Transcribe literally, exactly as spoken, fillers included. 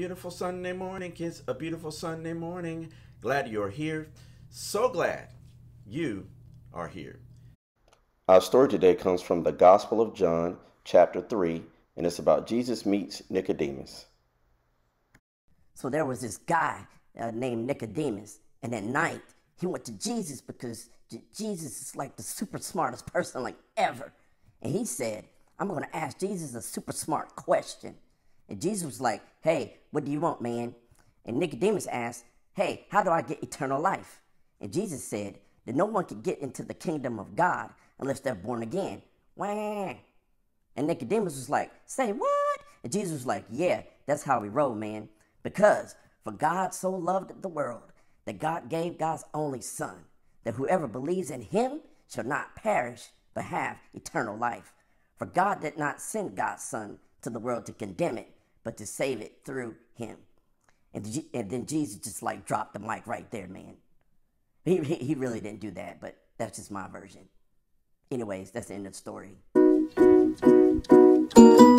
beautiful Sunday morning, kids. A beautiful Sunday morning. Glad you're here. So glad you are here. Our story today comes from the Gospel of John, chapter three, and it's about Jesus meets Nicodemus. So there was this guy uh, named Nicodemus, and at night he went to Jesus because J- Jesus is like the super smartest person like ever. And he said, I'm going to ask Jesus a super smart question. And Jesus was like, hey, what do you want, man? And Nicodemus asked, hey, how do I get eternal life? And Jesus said that no one can get into the kingdom of God unless they're born again. Wah. And Nicodemus was like, say what? And Jesus was like, yeah, that's how we roll, man. Because for God so loved the world that God gave God's only son, that whoever believes in him shall not perish but have eternal life. For God did not send God's son to the world to condemn it, but to save it through him. And, and then Jesus just like dropped the mic right there, man. He, he, he really didn't do that, but that's just my version. Anyways, that's the end of the story.